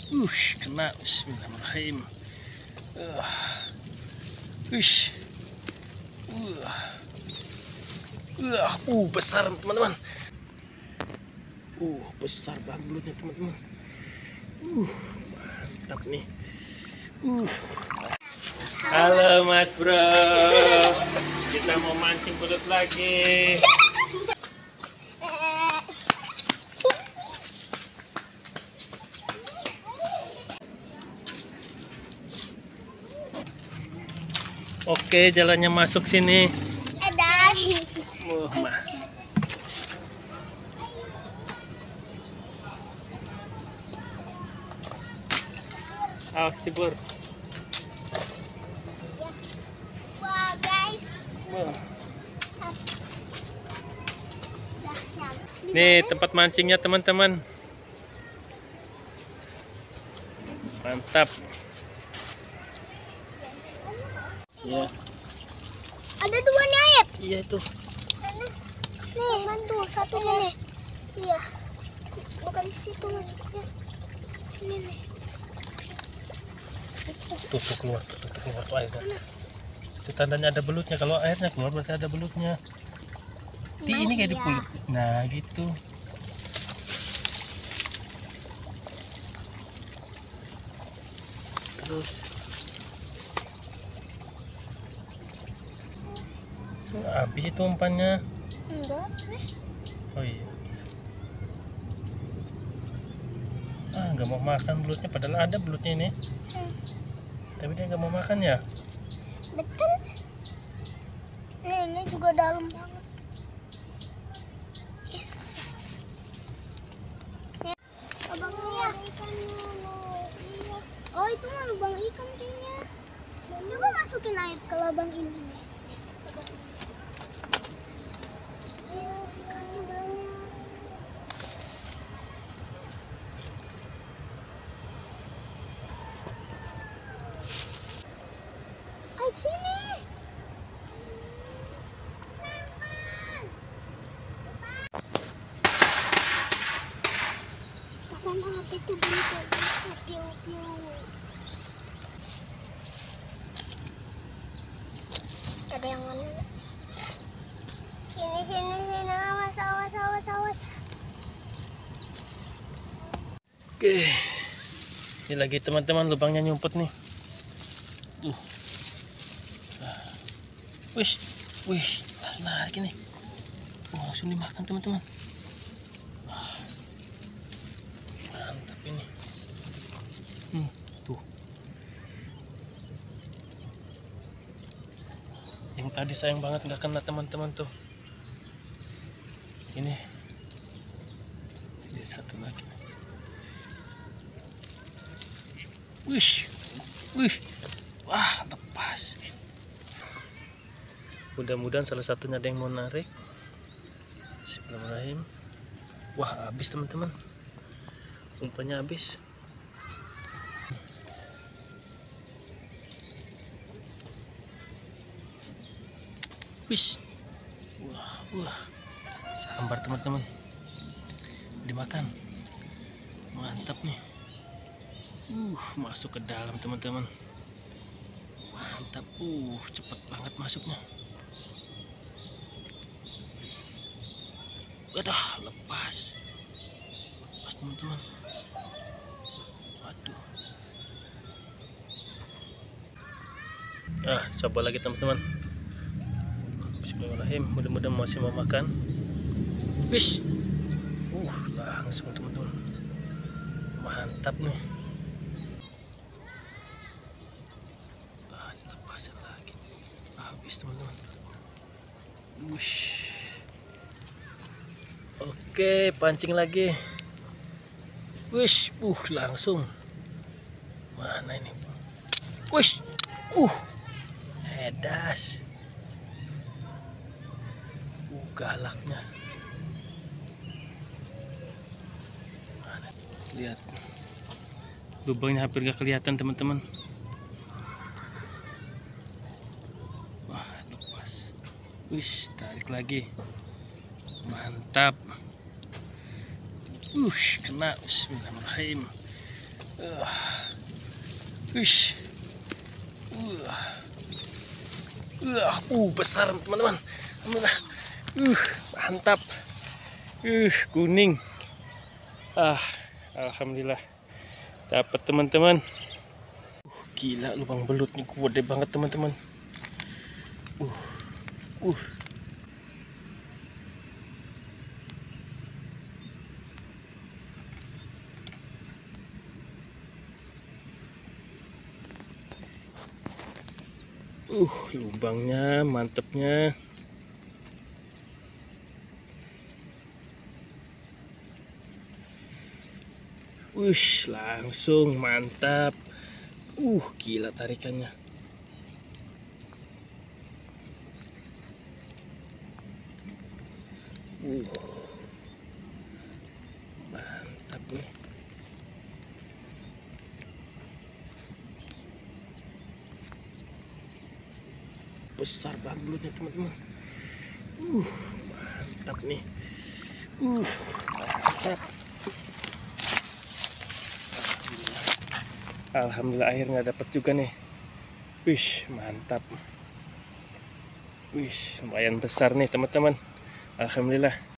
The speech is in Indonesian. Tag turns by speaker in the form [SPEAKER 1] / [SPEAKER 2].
[SPEAKER 1] Kena. Bismillahirrahmanirrahim. Wish. Besar teman-teman. Besar banget belutnya teman-teman. Mantap nih. Halo Mas Bro. Kita mau mancing belut lagi. Oke, jalannya masuk sini. Awas Bur.
[SPEAKER 2] Wah guys.
[SPEAKER 1] Nih tempat mancingnya teman-teman. Mantap. Ya.
[SPEAKER 2] Ada dua nih Ayep.
[SPEAKER 1] Iya itu.
[SPEAKER 2] Nih, bantu satu nih. Iya. Bukan di situ masuknya. Sini nih.
[SPEAKER 1] Tuh keluar tuh airnya. Itu tandanya ada belutnya. Kalau airnya keluar berarti ada belutnya. Ini kayak di kulit. Nah gitu. Terus habis itu umpannya.
[SPEAKER 2] Enggak.
[SPEAKER 1] Oh iya. Nggak mau makan belutnya, padahal ada belutnya ini. Tapi dia nggak mau makan ya.
[SPEAKER 2] Betul. Ini juga dalam banget. Yesus. Abangnya. Oh itu mah lubang ikan kayaknya. Coba masukin air ke lubang ini. Ayo ikannya banyak. Ayo sini. Sama HP itu bunyi piu-piu. Ada yang mana? Sini, awas.
[SPEAKER 1] Oke. Ini lagi teman-teman lubangnya nyumput nih. Wih, menarik ini. Langsung dimakan teman-teman. Mantap ini. Tuh. Yang tadi sayang banget nggak kena teman-teman tuh. Ini satu lagi. Wih. Wah, lepas. Mudah-mudahan salah satunya ada yang mau narik. Bismillahirrahmanirrahim. Wah, habis teman-teman. Umpannya habis. Wih. Wah. Sambar teman-teman. Dimakan. Mantap nih. Masuk ke dalam teman-teman. Mantap. Cepet banget masuknya. Lepas teman-teman. Waduh. Coba lagi teman-teman. Bismillahirrahmanirrahim. Mudah-mudahan masih mau makan. Wish. Langsung teman-teman. Mantap nih. Lepasin lagi. Habis teman-teman. Wush. Oke, pancing lagi. Wish, langsung. Mana ini? Wish, edas. Galaknya. Mana? Lihat. Lubangnya hampir gak kelihatan teman-teman. Wah, lepas. Wish, tarik lagi. Mantap. Kena. Bismillahirrahmanirrahim. Wish. Besar teman-teman. Alhamdulillah. Mantap. Kuning. Alhamdulillah. Dapat teman-teman. Gila lubang belutnya gede banget teman-teman. Lubangnya mantepnya. Langsung mantap. Gila tarikannya. Mantap nih. Besar banget belutnya teman-teman. Mantap nih. Mantap. Alhamdulillah akhirnya dapat juga nih. Mantap. Lumayan besar nih teman-teman. Alhamdulillah.